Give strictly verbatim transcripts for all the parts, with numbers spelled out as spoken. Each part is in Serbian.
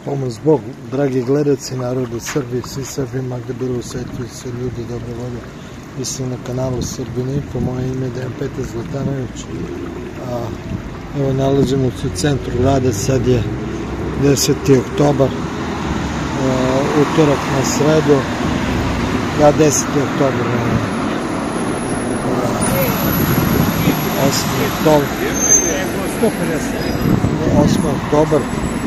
Pomoć Bogu, dragi gledalci, narodu Srbije, svi Srbima gde bilo u svetu i svi ljudi dobre volje. Mislim na kanalu Srbin Info, moje ime je Dejan Petar Zlatanović. A, evo, nalazimo se u centru grada, sad je deseti oktobar, a, utorak na sredu, ja deseti oktobar, osmi oktobar, osmi oktobar,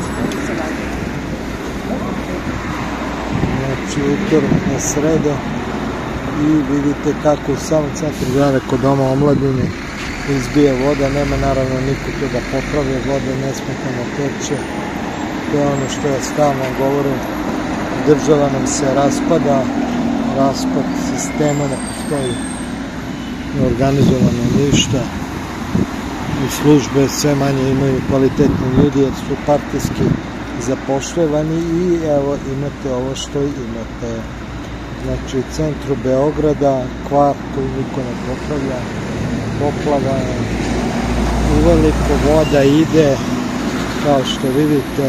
znači utorak na sredu. I vidite kako u samom centru grada kod Doma omladine izbija voda, nema naravno niko to da popravi, voda nesmetano teče. To je ono što ja stalno govorim, država nam se raspada, raspad sistema, ne postoji neorganizovano ništa i službe sve manje imaju kvalitetni ljudi jer su partijski zapošljavani i evo imate ovo što imate. Znači, u centru Beograda, kvart koji niko ne popravlja, poplava, uveliko voda ide, kao što vidite,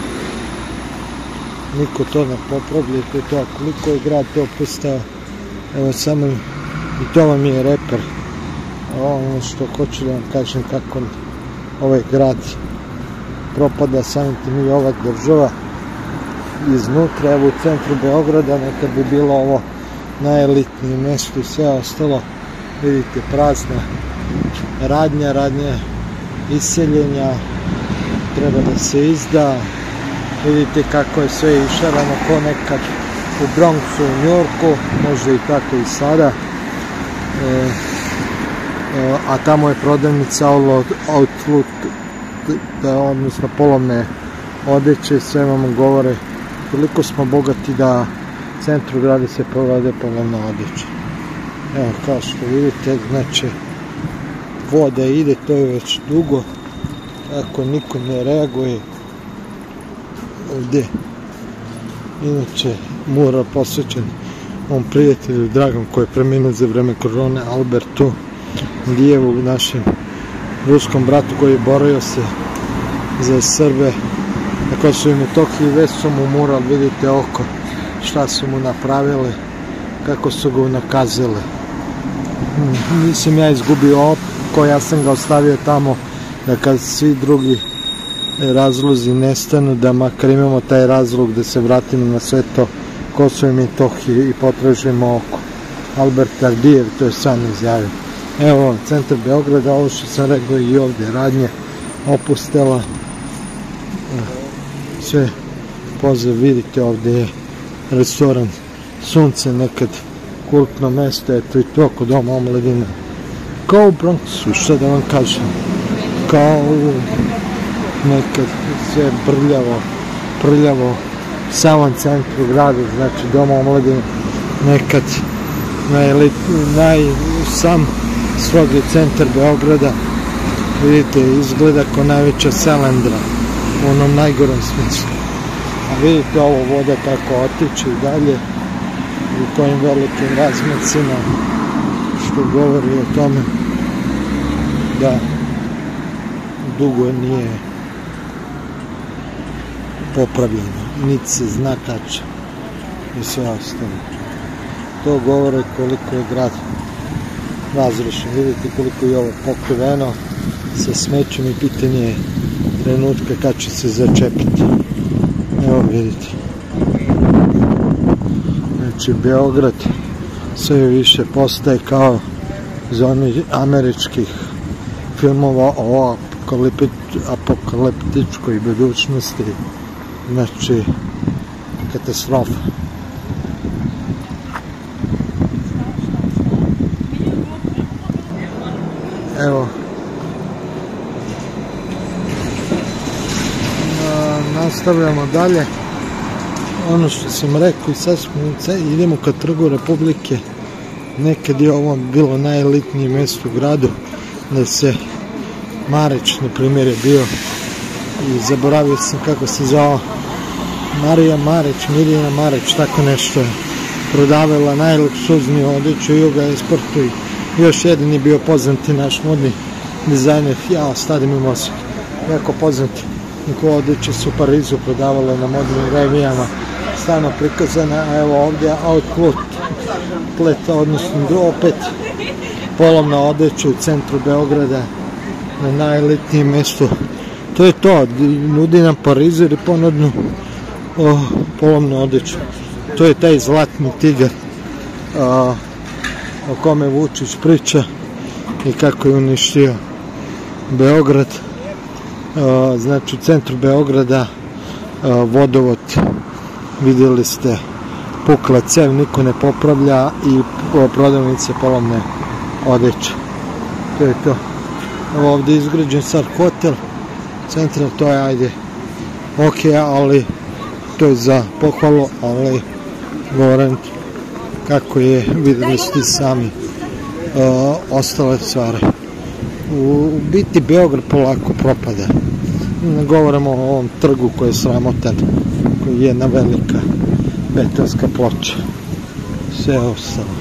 niko to ne popravlja, to je to, koliko je grad to postao, evo samo, i to vam je reper, ono što hoću da vam kažem kako ovaj grad propada, samim tim i ova država, iznutra, evo u centru Beograda, nekad bi bilo ovo najelitnije mesto i sve ostalo, vidite, prazna radnja, radnja iseljenja, treba da se izda, vidite kako je sve išarano ko nekad u Bronxu, u Njorku, možda i tako i sada, e, e, a tamo je prodavnica Outlook, odnosno polovne odeće, sve vam govore koliko smo bogati da u centru grada se provede polovna odeća. Evo, kao što vidite, znači, voda ide, to je već dugo, ako niko ne reaguje. Ovdje, inače, mural posvećen ovom prijatelju dragom koji je preminuo za vreme korone, Albertu Dijevu, našem ruskom bratu koji je borio se za Srbe na Kosovu i Metohiji. Već su mu mural, vidite oko šta su mu napravili, kako su ga unakazili. Nisam ja izgubio oko, ja sam ga ostavio tamo da kad svi drugi razlozi nestanu, da makar imamo taj razlog da se vratimo na sve to Kosovo i Metohiju i potražimo oko. Albert Ardijev to je sam izjavio. Evo, centar Beograda, ovo što sam rekao i ovdje, radnje opustela. Sve pozdrav, vidite, ovdje je restoran Sunce, nekad kultno mesto, eto i to kod Doma omladine. Kao u Bronxu, šta da vam kažem, kao u nekad sve brljavo, prljavo, u samom centru grada, znači Doma omladine, nekad naj, sam svog je centar Beograda, vidite, izgleda kao najveća selendra u onom najgorom smislu. A vidite ovo voda kako otiče i dalje u kojim velikim razmacima, što govori o tome da dugo nije popravljeno, niti se zna kače i sve ostalo. To govore koliko je grad razrušen. Vidite koliko je ovo pokriveno sa smećem i pitanje je trenutka kad će se začepiti. Evo vidite. Znači Beograd sve više postaje kao iz onih američkih filmova o apokaliptičkoj budućnosti. Znači katastrofa. Evo, nastavljamo dalje. Ono što sam rekao i sad smo, idemo ka Trgu Republike. Nekad je ovo bilo najelitnije mjesto u gradu, da se Marić, na primjer, je bio i zaboravio sam kako se zvao, Marija Marić, Mirjana Marić, tako nešto je prodavala najluksuzniju odeću i Juga Esportu i još jedan je bio poznati naš modni dizajner, ja, Stade Mimosa, jako poznati njihova odjeća su u Parizu prodavale na modnim revijama, stano prikazana, a evo ovdje outlet, odnosno opet polovna odjeća u centru Beograda, na najelitnijem mjestu. To je to, nudi nam Parizeri ponudnu o, polovnu odjeću. To je taj zlatni tigar a, o kome Vučić priča i kako je uništio Beograd. A, znači u centru Beograda a, vodovod, vidjeli ste, pukla cev, niko ne popravlja i prodavnice polovne odjeće. To je to. Evo ovdje je izgrađen sad hotel, central, to je ajde ok, ali to je za pohvalu, ali govorim kako je, vidjeli ste sami uh, ostale stvari. U biti Beograd polako propada. Ne govorimo o ovom trgu koji je sramotan, koji je jedna velika betonska ploča. Sve ostalo.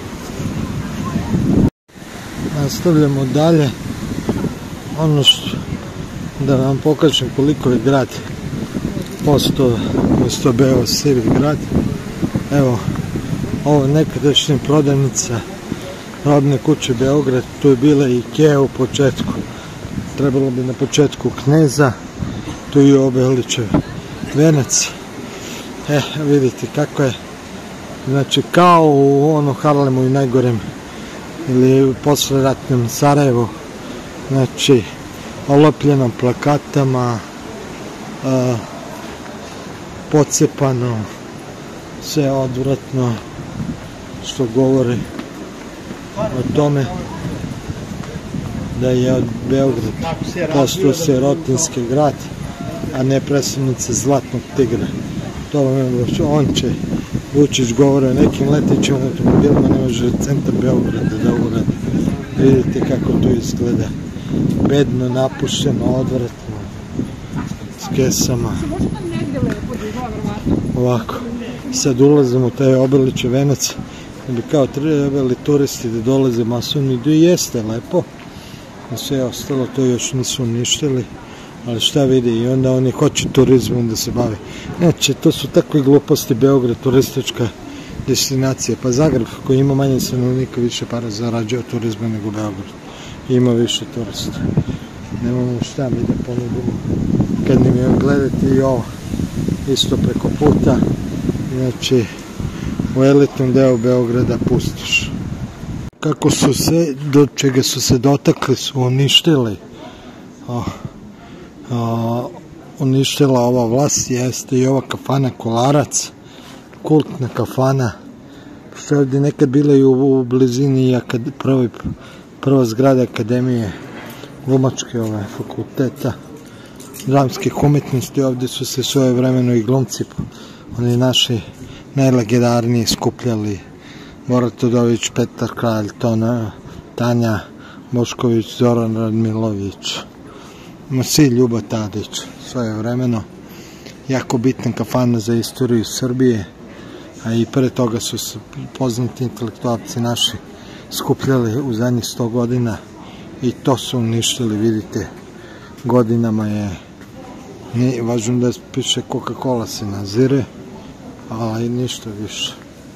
Nastavljamo dalje. Ono što da vam pokažem koliko je grad postao mjesto beo sivi grad. Evo, ovo je nekadašnja prodavnica Robne kuće Beograd, tu je bila i Ikea u početku, trebalo bi na početku Kneza, tu je Obelićev venac. E, vidite kako je, znači kao u ono Harlemu i najgorem ili u posleratnom Sarajevu, znači olopljeno plakatama, a, pocepano, sve odvratno, što govori o tome da je od Beograd postao sirotinski grad, a ne predstavnica zlatnog tigra. To vam je, on će, Vučić govori o nekim letećim automobilima, ne može centar Beograda da uradi. Vidite kako to izgleda. Bedno, napušteno, odvratno, s kesama. Ovako. Sad ulazimo u taj Obelićev venac, da bi kao trebali turisti da dolaze masovno, i da jeste lepo. A sve ostalo to još nisu uništili, ali šta vidi, i onda oni hoće turizmom da se bave. Znači, to su takve gluposti. Beograd, turistička destinacija, pa Zagreb koji ima manje stanovnika više para zarađuje od turizma nego Beograd, ima više turista. Nemamo šta mi da ponudimo kad nam je gledati i ovo isto preko puta, znači u elitnom delu Beograda pustoš. Kako su se, do čega su se dotakli, su uništili, o, o, uništila ova vlast, jeste i ova kafana Kolarac, kultna kafana, što je ovdje nekad bila i u, u blizini akad, prvi, prva zgrada akademije glumačke ove fakulteta dramskih umjetnosti. Ovdje su se svoje vremeno i glumci, oni naši najlegendarniji, skupljali. Bora Todović, Petar Kralj, Tona, Tanja Bošković, Zoran Radmilović, svi, Ljubo Tadić, svoje vremeno. Jako bitna kafana za istoriju Srbije, a i pre toga su se poznati intelektualci naši skupljali u zadnjih sto godina i to su uništili, vidite, godinama je, nije važno da piše Coca-Cola se nazire, ali ništa više.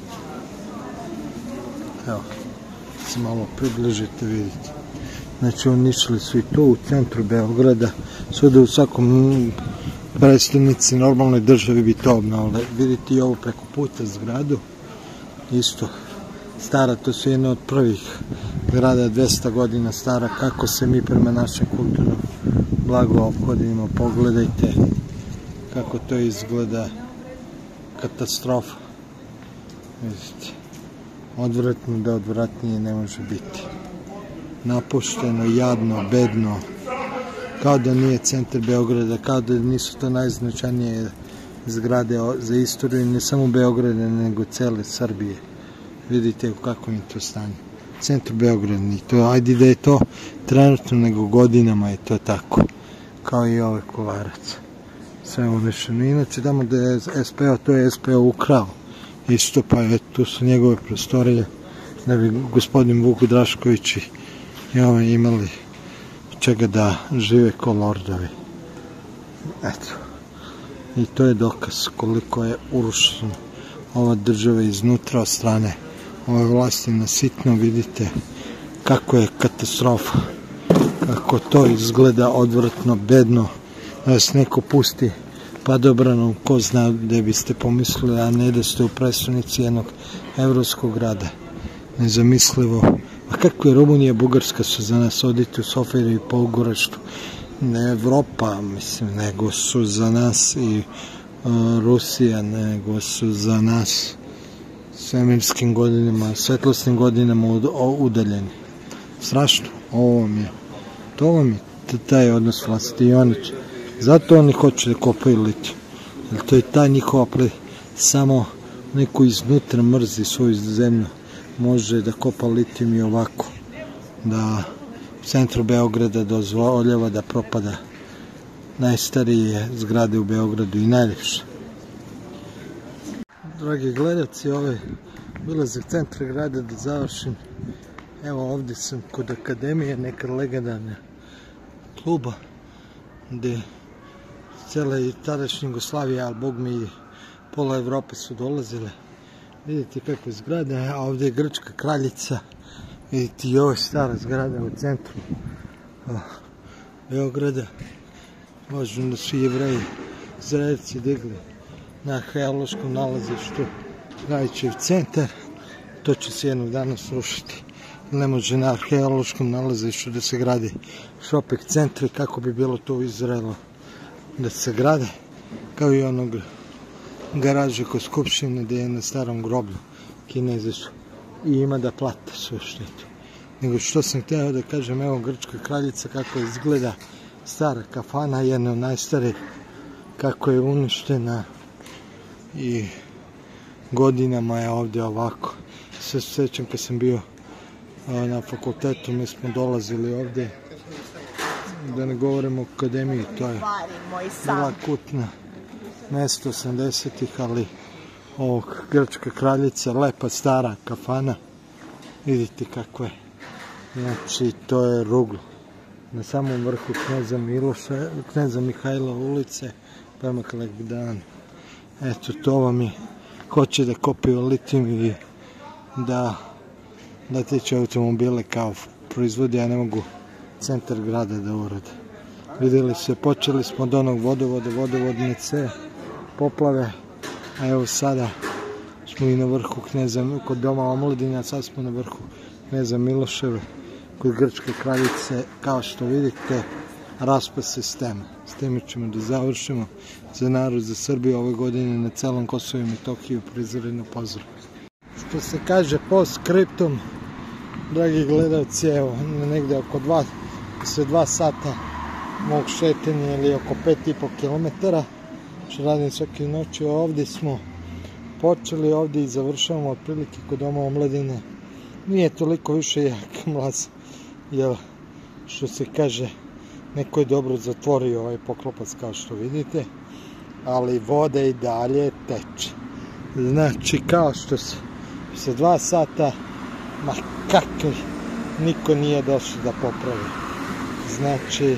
Evo, se malo približite, vidite. Znači, uništili su i to u centru Beograda, svuda u svakom predstavnici normalnoj državi bi to obnovili. Vidite i ovo preko puta zgradu, isto stara, to su jedna od prvih grada, dvesta godina stara. Kako se mi prema našem kulturnom blago ophodimo, pogledajte kako to izgleda, katastrofa. Vidite, odvratno da odvratnije ne može biti. Napušteno, jadno, bedno, kao da nije centar Beograda, kao da nisu to najznačajnije zgrade za istoriju, ne samo Beograda, nego cele Srbije. Vidite u kakvom je to stanje. Centar Beograda, ni to, ajde da je to trenutno, nego godinama je to tako. Kao i ovaj Kolarac. Sve uništeno. Inače, tamo da je S P O, to je S P O ukrao. Isto, pa je, tu su njegove prostorije, da bi gospodin Vuk Drašković i ovaj imali čega da žive ko lordovi. Eto. I to je dokaz koliko je urušena ova država iznutra od strane ove vlasti na sitno. Vidite kako je katastrofa, kako to izgleda odvratno, bedno, da vas neko pusti padobranom, ko zna gde biste pomislili, a ne da ste u prestonici jednog evropskog grada. Nezamislivo. A kako je Rumunija, Bugarska su za nas, odite u Sofiju i Podgoričtu, ne Evropa, mislim, nego su za nas i uh, Rusija, nego su za nas svemirskim godinama, svetlosnim godinama udaljeni. Strašno, ovo vam je, to vam je taj odnos vlasti i oni će. Zato oni hoće da kopaju litijum, jer to je ta njihova ple, samo neko iznutra mrzi svoju zemlju, može da kopa litijum i ovako, da u centru Beograda dozvoljava da propada najstarije zgrade u Beogradu i najljepše. Dragi gledalci, ovaj ulazak centra grada da završim. Evo ovdje sam kod Akademije, nekad legendarna kluba, gde cijela i tadašnja Jugoslavija, ali bog mi i pola Evrope su dolazile. Vidite kakve zgrade, a ovdje je Grčka kraljica. Vidite i ovo je stara zgrada u centru Beograda. Možda da su Jevreji Izraelci digli na arheološkom nalazištu Rajićev centar. To će se jednog dana srušiti. Ne može na arheološkom nalazištu da se gradi šoping centri, kako bi bilo to u Izraelu da se grade, kao i onog garaže kod Skupštine gde je na starom groblju Kinezi su i ima da plate sve štetu. Nego što sam htio da kažem, evo Grčka kraljica kako izgleda, stara kafana, jedna od najstarijih, kako je uništena i godinama je ovdje ovako. Sve se sjećam kad sam bio na fakultetu, mi smo dolazili ovdje, da ne govorimo o akademiji, to je bila kutna mesto osamdesetih, ali ovog Grčka kraljica, lepa stara kafana, vidite kako je. Znači, to je ruglo. Na samom vrhu kneza Miloša, kneza Mihajla ulice, prema Kalemegdanu. Eto, to vam je, hoće da kopiju litijum i da da teče automobile kao proizvodi, a ne mogu centar grada da urade. Vidjeli se, počeli smo od onog vodovoda, vodovodnice, poplave, a evo sada smo i na vrhu kneza, kod doma omladine, sad smo na vrhu kneza Miloševe, kod Grčke kraljice, kao što vidite, raspad sistema. S time ćemo da završimo. Za narod, za Srbiju ove godine na celom Kosovu i Metohiji prizoreno pozdrav. Što se kaže post skriptum, dragi gledalci, evo, negde oko dva, sve dva sata mog šetanja ili oko pet i po kilometara, što radim svake noći. Ovdje smo počeli, ovdje i završavamo otprilike kod doma omladine. Nije toliko više jak mlaz, jer što se kaže, neko je dobro zatvorio ovaj poklopac kao što vidite, ali voda i dalje teče. Znači, kao što se sa dva sata, ma kakvi, niko nije došao da popravi. Znači,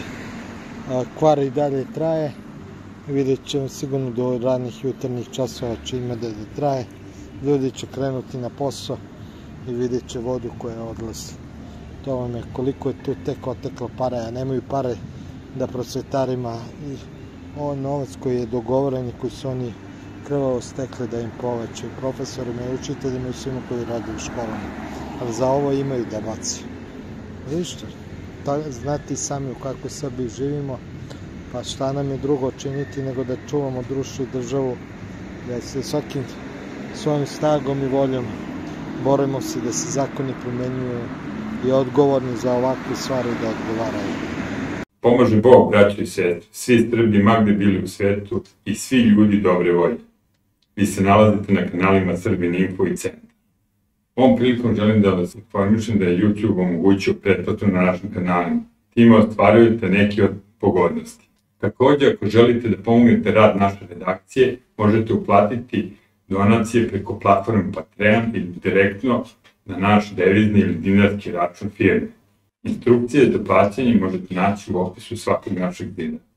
kvar i dalje traje, vidjet ćemo sigurno do ranih jutarnjih časova će ima da traje, ljudi će krenuti na posao i vidjet će vodu koja odlazi. To vam je koliko je tu tek oteklo para, a nemaju pare da prosvetarima i ovaj novac koji je dogovoren i koji su oni krvavo stekli da im povećaju profesorima i učiteljima i svima koji rade u školama. Ali za ovo imaju da bacaju. Vište, znati sami u kakvoj Srbiji živimo, pa šta nam je drugo činiti nego da čuvamo društvo i državu, da se svakim svojim snagom i voljom borimo se da se zakoni primenjuju i odgovorni za ovakve stvari da odgovaraju. Pomože Bog, braćo i sestre, svi Srbi magde bili u svetu i svi ljudi dobre volje. Vi se nalazite na kanalima Srbin Info i Centar. Ovom prilikom želim da vas informišem da je YouTube omogućio pretplatu na našim kanalima. Time ostvarujete neke od pogodnosti. Također, ako želite da pomognete rad naše redakcije, možete uplatiti donacije preko platforme Patreon ili direktno na naš devizni ili dinarski račun firme. Instrukcije za plaćanje možete naći u opisu svakog našeg videa.